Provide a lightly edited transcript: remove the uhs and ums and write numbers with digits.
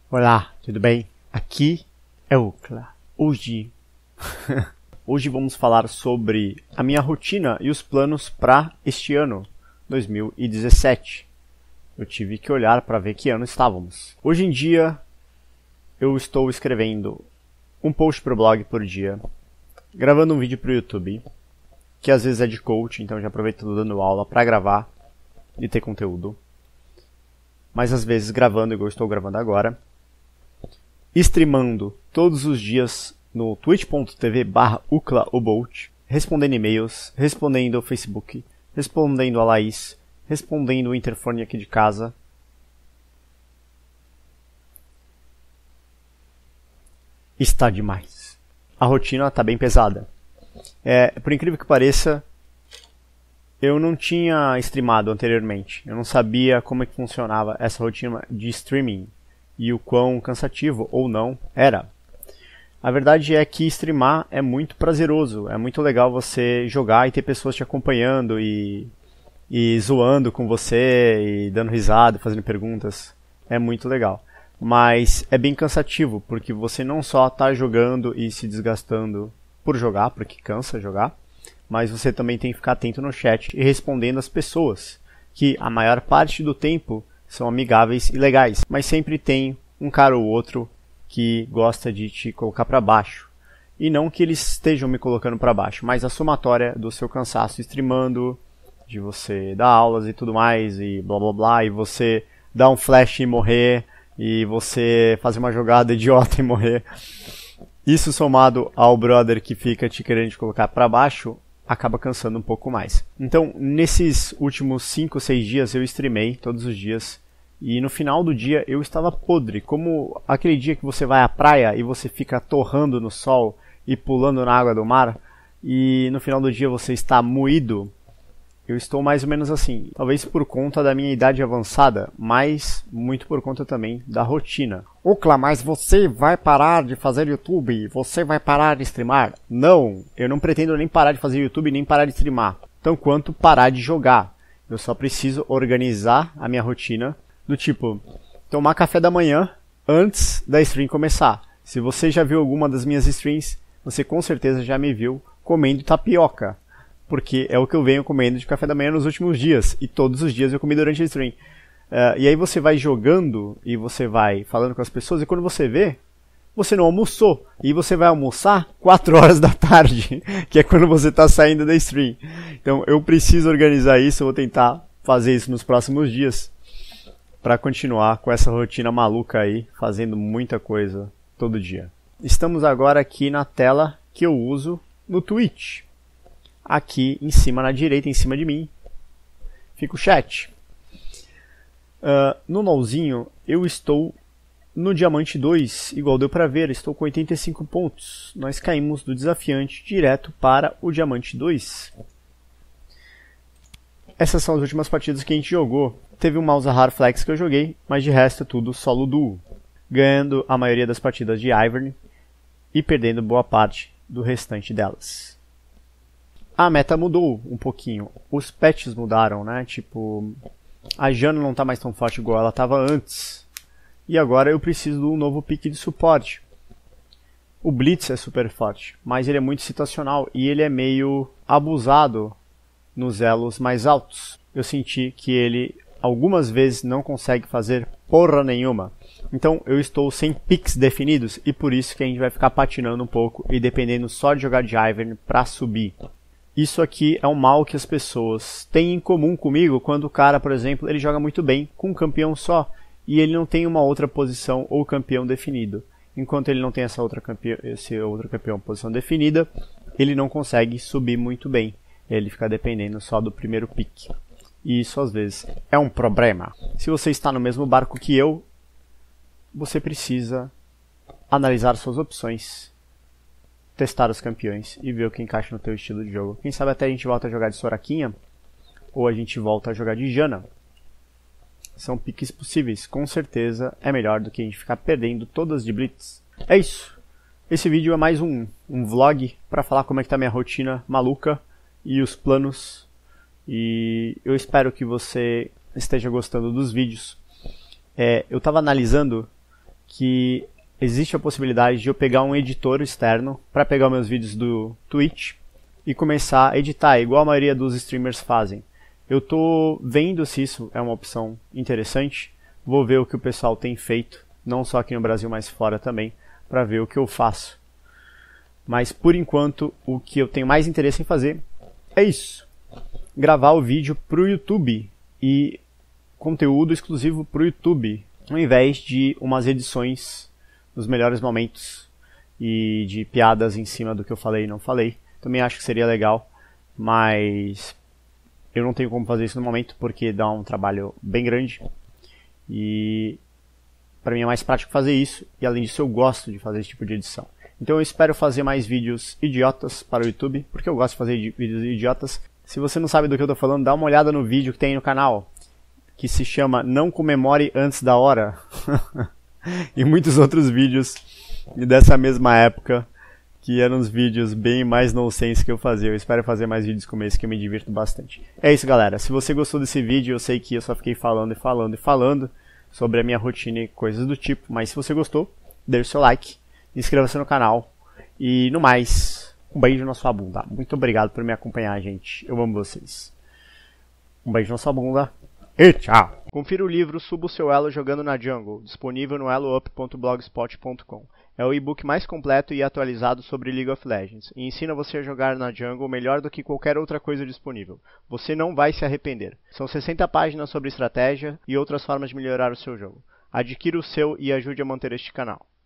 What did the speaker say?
Olá, tudo bem? Aqui é o Ukla. Hoje vamos falar sobre a minha rotina e os planos para este ano, 2017. Eu tive que olhar para ver que ano estávamos. Hoje em dia, eu estou escrevendo um post para o blog por dia, gravando um vídeo para o YouTube, que às vezes é de coach, então já aproveito dando aula para gravar e ter conteúdo. Mas às vezes gravando, igual eu estou gravando agora, streamando todos os dias no twitch.tv/uklaobolt, respondendo e-mails, respondendo ao Facebook, respondendo a Laís, respondendo o interfone aqui de casa. Está demais. A rotina está bem pesada. Por incrível que pareça, eu não tinha streamado anteriormente. Eu não sabia como é que funcionava essa rotina de streaming e o quão cansativo ou não era. A verdade é que streamar é muito prazeroso. É muito legal você jogar e ter pessoas te acompanhando e zoando com você e dando risada, fazendo perguntas. É muito legal. Mas é bem cansativo, porque você não só está jogando e se desgastando por jogar, porque cansa jogar, mas você também tem que ficar atento no chat e respondendo às pessoas, que a maior parte do tempo são amigáveis e legais, mas sempre tem um cara ou outro que gosta de te colocar para baixo. E não que eles estejam me colocando para baixo, mas a somatória do seu cansaço streamando, de você dar aulas e tudo mais, e blá blá blá, e você dar um flash e morrer, e você fazer uma jogada idiota e morrer. Isso somado ao brother que fica te querendo te colocar para baixo, acaba cansando um pouco mais. Então, nesses últimos 5 ou 6 dias eu streamei todos os dias e no final do dia eu estava podre, como aquele dia que você vai à praia e você fica torrando no sol e pulando na água do mar e no final do dia você está moído. Eu estou mais ou menos assim, talvez por conta da minha idade avançada, mas muito por conta também da rotina. Ukla, mas você vai parar de fazer YouTube? Você vai parar de streamar? Não, eu não pretendo nem parar de fazer YouTube, nem parar de streamar. Tão quanto parar de jogar. Eu só preciso organizar a minha rotina do tipo, tomar café da manhã antes da stream começar. Se você já viu alguma das minhas streams, você com certeza já me viu comendo tapioca. Porque é o que eu venho comendo de café da manhã nos últimos dias. E todos os dias eu comi durante a stream. E aí você vai jogando e você vai falando com as pessoas. E quando você vê, você não almoçou. E você vai almoçar 4 horas da tarde. Que é quando você está saindo da stream. Então eu preciso organizar isso. Eu vou tentar fazer isso nos próximos dias. Para continuar com essa rotina maluca aí. Fazendo muita coisa todo dia. Estamos agora aqui na tela que eu uso no Twitch. Aqui em cima, na direita, em cima de mim, fica o chat. No LOLzinho, eu estou no Diamante 2, igual deu pra ver, estou com 85 pontos. Nós caímos do desafiante direto para o Diamante 2. Essas são as últimas partidas que a gente jogou. Teve um Malzahar Flex que eu joguei, mas de resto é tudo solo duo. Ganhando a maioria das partidas de Ivern e perdendo boa parte do restante delas. A meta mudou um pouquinho. Os patches mudaram, né? Tipo, a Janna não tá mais tão forte igual ela tava antes. E agora eu preciso de um novo pick de suporte. O Blitz é super forte, mas ele é muito situacional e ele é meio abusado nos elos mais altos. Eu senti que ele algumas vezes não consegue fazer porra nenhuma. Então eu estou sem picks definidos e por isso que a gente vai ficar patinando um pouco e dependendo só de jogar de Ivern pra subir. Isso aqui é um mal que as pessoas têm em comum comigo quando o cara, por exemplo, ele joga muito bem com um campeão só e ele não tem uma outra posição ou campeão definido. Enquanto ele não tem esse outro campeão posição definida, ele não consegue subir muito bem. Ele fica dependendo só do primeiro pick. E isso às vezes é um problema. Se você está no mesmo barco que eu, você precisa analisar suas opções, testar os campeões e ver o que encaixa no teu estilo de jogo. Quem sabe até a gente volta a jogar de Soraquinha ou a gente volta a jogar de Janna. São piques possíveis, com certeza é melhor do que a gente ficar perdendo todas de Blitz. É isso. Esse vídeo é mais um vlog para falar como é que tá minha rotina maluca e os planos. E eu espero que você esteja gostando dos vídeos. Eu estava analisando que existe a possibilidade de eu pegar um editor externo para pegar meus vídeos do Twitch e começar a editar, igual a maioria dos streamers fazem. Eu tô vendo se isso é uma opção interessante, vou ver o que o pessoal tem feito, não só aqui no Brasil, mas fora também, para ver o que eu faço. Mas por enquanto, o que eu tenho mais interesse em fazer é isso. Gravar o vídeo para o YouTube e conteúdo exclusivo para o YouTube, ao invés de umas edições dos melhores momentos e de piadas em cima do que eu falei e não falei. Também acho que seria legal, mas eu não tenho como fazer isso no momento porque dá um trabalho bem grande e para mim é mais prático fazer isso e além disso eu gosto de fazer esse tipo de edição. Então eu espero fazer mais vídeos idiotas para o YouTube, porque eu gosto de fazer vídeos idiotas. Se você não sabe do que eu estou falando, dá uma olhada no vídeo que tem no canal, que se chama Não Comemore Antes da Hora. E muitos outros vídeos dessa mesma época, que eram uns vídeos bem mais nonsense que eu fazia. Eu espero fazer mais vídeos como esse, que eu me divirto bastante. É isso, galera. Se você gostou desse vídeo, eu sei que eu só fiquei falando e falando e falando sobre a minha rotina e coisas do tipo, mas se você gostou, deixe o seu like, inscreva-se no canal e, no mais, um beijo na sua bunda. Muito obrigado por me acompanhar, gente. Eu amo vocês. Um beijo na sua bunda e tchau! Confira o livro Suba o Seu Elo Jogando na Jungle, disponível no eloup.blogspot.com. É o e-book mais completo e atualizado sobre League of Legends, e ensina você a jogar na Jungle melhor do que qualquer outra coisa disponível. Você não vai se arrepender. São 60 páginas sobre estratégia e outras formas de melhorar o seu jogo. Adquira o seu e ajude a manter este canal.